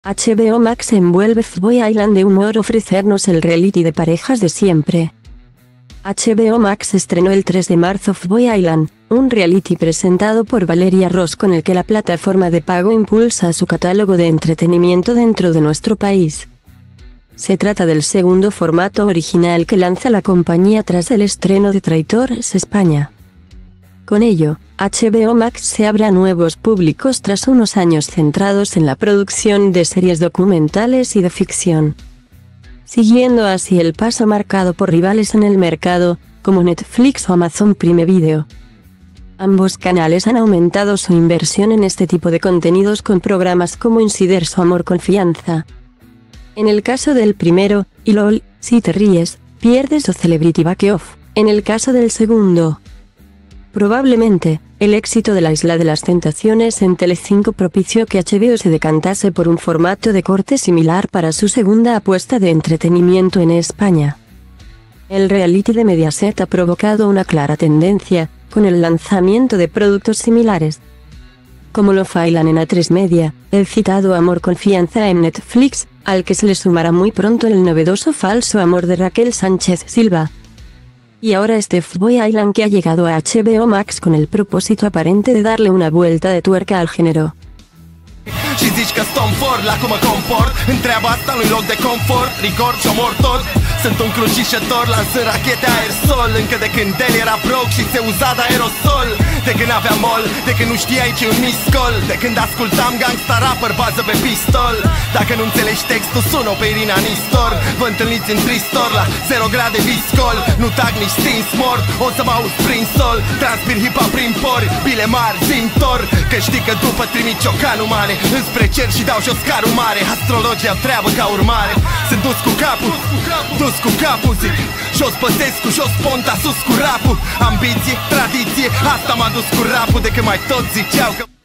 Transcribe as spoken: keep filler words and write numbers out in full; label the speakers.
Speaker 1: H B O Max envuelve F-Boy Island de humor ofrecernos el reality de parejas de siempre. H B O Max estrenó el tres de marzo F-Boy Island, un reality presentado por Valeria Ross con el que la plataforma de pago impulsa su catálogo de entretenimiento dentro de nuestro país. Se trata del segundo formato original que lanza la compañía tras el estreno de Traitors España. Con ello, H B O Max se abre a nuevos públicos tras unos años centrados en la producción de series documentales y de ficción, siguiendo así el paso marcado por rivales en el mercado, como Netflix o Amazon Prime Video. Ambos canales han aumentado su inversión en este tipo de contenidos con programas como Insiders o Amor Confianza. En el caso del primero, y LOL, Si te ríes, pierdes o Celebrity Bake Off. En el caso del segundo, probablemente, el éxito de La Isla de las Tentaciones en Telecinco propició que H B O se decantase por un formato de corte similar para su segunda apuesta de entretenimiento en España. El reality de Mediaset ha provocado una clara tendencia, con el lanzamiento de productos similares, como Love Island en A tres Media, el citado Amor Confianza en Netflix, al que se le sumará muy pronto el novedoso Falso Amor de Raquel Sánchez Silva. Y ahora este F-Boy Island que ha llegado a H B O Max con el propósito aparente de darle una vuelta de tuerca al género.
Speaker 2: Și zici că stom for la cum mă comport. Întreaba asta nu-i loc de confort. Rigor și omor tot. Sunt un crucișător, lansând rachete aerosol. Încă de când el era broc și se uza de aerosol. De când aveam mol, de când nu știai ce-i un miscol. De când ascultam gangsta rapper, bază pe pistol. Dacă nu înțelegi textul, sun-o pe Irina Nistor. Vă întâlniți în tristor la zero grade viscol. Nu tag nici stins mort, o să mă auzi prin sol. Transpir hip-hop prin pori, bile mari, zimtor. Că știi că după trimit ciocanul mare înspre cer și dau jos carul mare. Astrologia treabă ca urmare. Sunt dus cu capul, dus cu capul, zic. Jos Băsescu, jos Ponta, sus cu rapul. Ambiție, tradiție, asta m-a dus cu rapul. De când mai tot ziceau că